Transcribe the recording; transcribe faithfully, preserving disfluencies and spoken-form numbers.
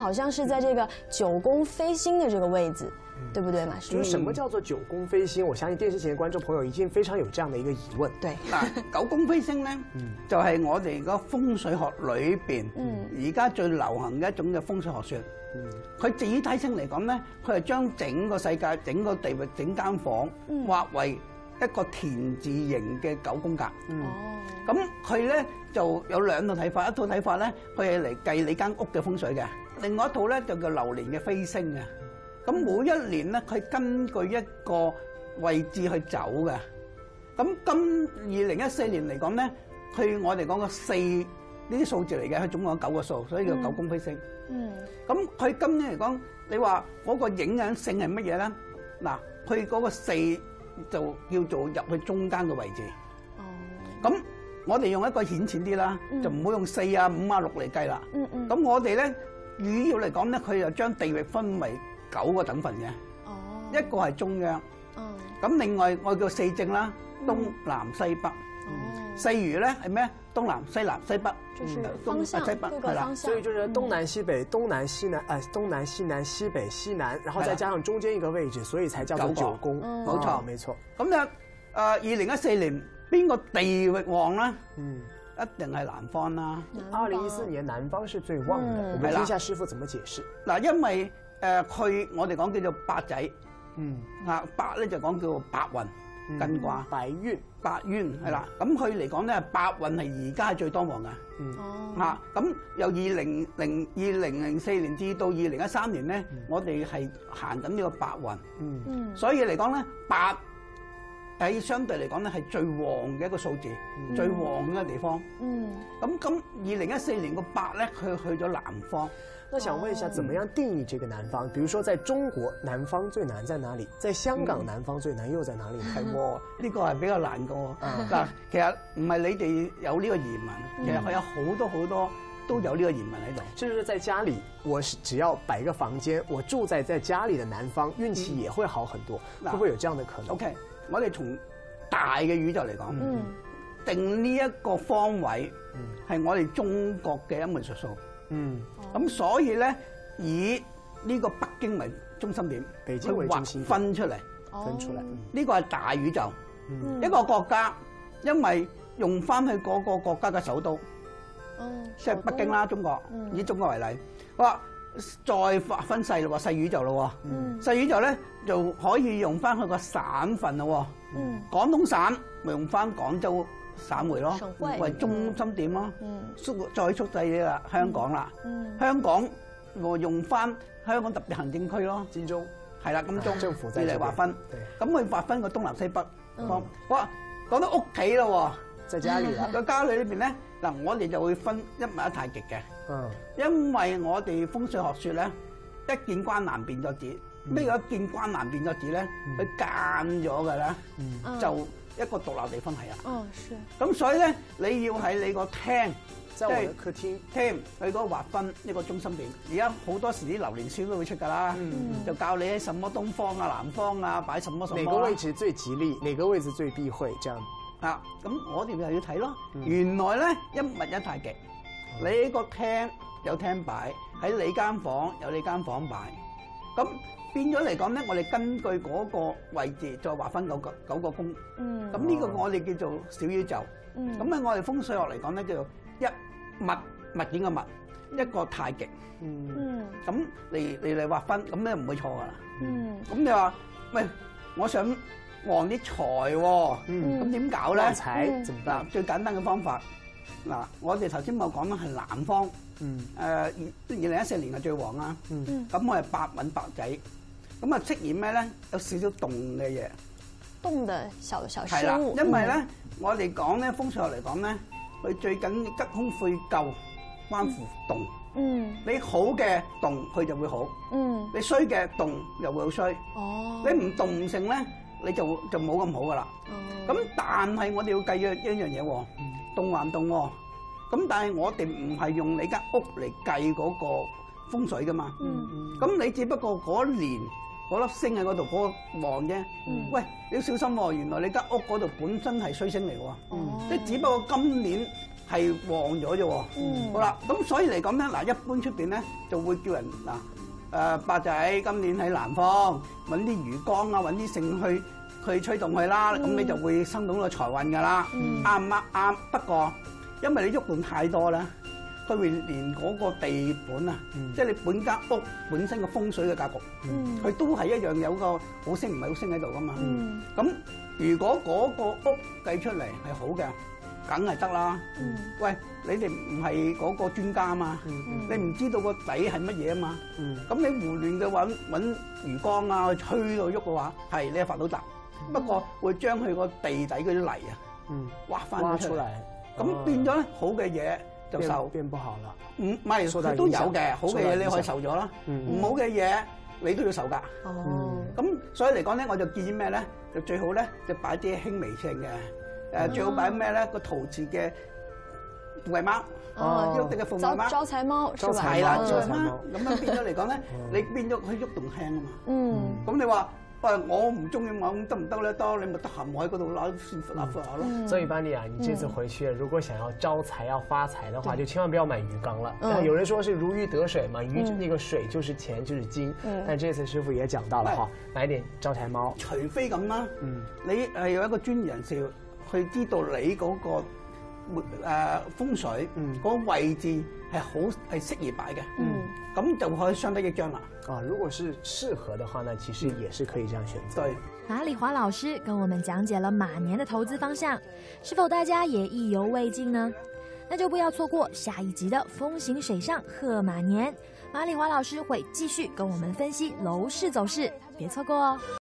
好像是在這個九宮飛星的這個位置，嗯、對不對，馬師？ 就是什麼叫做九宮飛星？我相信電視前嘅觀眾朋友已經非常有這樣的一個疑問。 對， 嗱，九宮飛星咧，就係我哋個風水學裏邊，而家最流行嘅一種嘅風水學説。佢自體性嚟講咧，佢係將整個世界、整個地域、整間房劃為一個田字形嘅九宮格。 哦， 咁佢咧就有兩套睇法，一套睇法咧，佢係嚟計你間屋嘅風水嘅；另外一套咧就叫流年嘅飛星嘅。咁每一年咧，佢根據一個位置去走嘅。咁今二零一四年嚟講咧，佢我哋講個四呢啲數字嚟嘅，佢總共有九個數，所以叫九宮飛星。嗯。咁佢今年嚟講，你話嗰個影響性係乜嘢咧？嗱，佢嗰個四就叫做入去中間嘅位置。哦。咁我哋用一個顯淺啲啦，就唔好用四啊、五啊、六嚟計啦。嗯嗯。咁我哋咧主要嚟講咧，佢就將地域分為九個等份嘅。哦。一個係中央。哦。咁另外我叫四正啦，東南西北。哦。四餘咧係咩？東南西南西北。 就是方向，各個方向。 所以就是東南西北、東南西南，誒，東南西南西北西南，然後再加上中間一個位置，所以才叫做九宮。冇錯，沒錯。咁咧，誒，二零一四年邊個地域旺咧？嗯，一定係南方啦。 二零一四年南方是最旺嘅。我們聽下師傅怎麼解釋。 嗱，因為誒佢我哋講叫做八仔，嗯，啊八咧就講叫做白雲。艮卦白淵， 白淵係啦，咁佢嚟講咧，白雲係而家係最多旺嘅。嗯，嚇，咁由二零零二零零四年至到二零一三年咧，我哋係行緊呢個白雲。嗯嗯，所以嚟講咧，白喺相對嚟講咧係最旺嘅一個數字，最旺嘅地方。嗯，咁咁二零一四年個白咧，佢去咗南方。 那想問一下，怎麼樣定義這個南方？比如說，在中國南方最南在哪裡？在香港南方最南又在哪裡？ 係喎，呢個係比較難嘅。嗱，其實唔係你哋有呢個疑問，其實佢有好多好多都有呢個疑問喺度。 就是在家裡，我只要擺一個房間，我住在在家裡的南方，運氣也會好很多。會不會有這樣的可能 ？OK， 我哋從大嘅宇宙嚟講，定呢一個方位係我哋中國嘅一門術數。嗯，咁所以咧，以呢個北京為中心點， 北京為中心點， 分出嚟， 分出嚟。 呢個係大宇宙，一個國家，因為用翻去嗰個國家嘅首都，即係北京啦，中國，以中國為例，好，再劃分細咯，細宇宙咯，細宇宙咧就可以用翻佢個省份咯，廣東省咪用翻廣州省會咯，為中心點咯，縮再縮細啲啦，香港啦，香港我用翻香港特別行政區咯， 佔中係啦，咁中你嚟劃分，咁佢劃分個東南西北方。哇，講到屋企咯， 在家裡啦， 個家裡裏邊咧，嗱我哋就會分一物一太極嘅，嗯，因為我哋風水學説咧，一見關南變咗子，咩叫一見關南變咗子咧？佢間咗㗎啦，就一個獨立地方係啊，哦，是。咁所以咧，你要喺你個廳， 即係客廳廳去嗰個劃分一個中心點。而家好多時啲流年書都會出㗎啦，就教你喺什麼東方啊、南方啊擺什麼什麼。 哪個位置最吉利？哪個位置最避諱？這樣啊，咁我哋又要睇咯。原來咧一物一太極，你喺個廳有廳擺，喺你間房有你間房擺，咁。變咗嚟講咧，我哋根據嗰個位置再劃分九個九個宮。嗯。咁呢個我哋叫做小宇宙。嗯。咁喺我哋風水學嚟講咧，叫做一物物件嘅物，一個太極。嗯。咁嚟嚟嚟劃分，咁咧唔會錯噶啦。嗯。咁你話，喂，我想旺啲財喎。嗯。咁點搞咧？旺財點辦？最簡單嘅方法，嗱，我哋頭先冇講啦，係南方。嗯。誒，二二零一四年係最旺啊。嗯。咁我係白揾白仔。咁啊，飾演咩咧？有少少動嘅嘢， 動嘅小小事物。 係啦，因為咧，我哋講咧風水學嚟講咧，佢最緊吉凶悔咎，關乎動。嗯。你好嘅動，佢就會好。嗯。你衰嘅動，又會好衰。哦。你唔動唔成咧，你就就冇咁好噶啦。哦。咁但係我哋要計一一樣嘢喎，動還動喎。咁但係我哋唔係用你間屋嚟計嗰個風水噶嘛。嗯嗯。咁你只不過嗰年。嗰粒星喺嗰度，嗰個旺啫。嗯、喂，你要小心喎！原來你間屋嗰度本身係衰星嚟喎。哦、即係只不過今年係旺咗啫喎。嗯、好啦，咁所以嚟講咧，嗱一般出邊咧就會叫人嗱誒八仔今年喺南方揾啲魚缸啊，揾啲盛去去吹動佢啦，咁、嗯、你就會生到個財運㗎啦。啱唔啱？啱。不過因為你喐動太多啦。佢會連嗰個地盤啊，嗯、即係你本間屋本身嘅風水嘅格局，佢、嗯、都係一樣有個好升唔係好升喺度噶嘛。咁、嗯、如果嗰個屋計出嚟係好嘅，梗係得啦。嗯、喂，你哋唔係嗰個專家啊嘛，嗯、你唔知道個底係乜嘢啊嘛。咁、嗯、你胡亂嘅揾揾魚缸啊，吹到喐嘅話，係你係發到達，嗯、不過會將佢個地底嗰啲泥啊，嗯、挖翻出嚟。咁、哦、變咗咧好嘅嘢。就受變不好啦， 唔唔係佢都有嘅，好嘅嘢你可以受咗啦，唔好嘅嘢你都要受㗎。哦，咁所以嚟講咧，我就建議咩咧？就最好咧就擺啲輕微性嘅，誒最好擺咩咧？個陶瓷嘅護衛貓，哦，喐嘅護衛貓， 招財貓， 招財啦，招財貓。咁樣變咗嚟講咧，你變咗佢喐動輕啊嘛。嗯，咁你話。我唔中意買得唔得咧？得你咪得閒我喺嗰度攞先拿翻下咯。 所以班里啊，你這次回去如果想要招財、要發財的話，就千萬不要買魚缸了。嗯、有人說是如魚得水嘛，魚那個水就是錢就是金。嗯、但這次師傅也講到了哈，嗯、買點招財貓。 除非咁啦，嗯、你係有一個專業人士去知道你嗰個誒風水，嗯、嗰個位置係好係適宜擺嘅。嗯，咁就可以相得益彰啦。 啊，如果是適合的話呢，其實也是可以這樣選擇。 對， 馬里華老師跟我們講解了馬年的投資方向，是否大家也意猶未盡呢？那就不要錯過下一集的風行水上賀馬年，馬里華老師會繼續跟我們分析樓市走勢，別錯過哦。